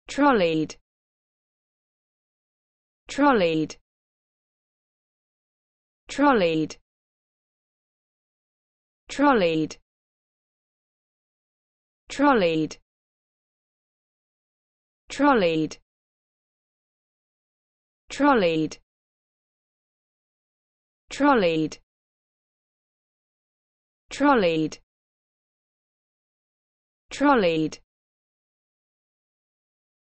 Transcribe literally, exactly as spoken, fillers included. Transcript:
trolleyed, trolleyed, trolleyed, trolleyed, trolleyed, trolleyed, trolleyed, trolleyed, trolleyed, trolleyed,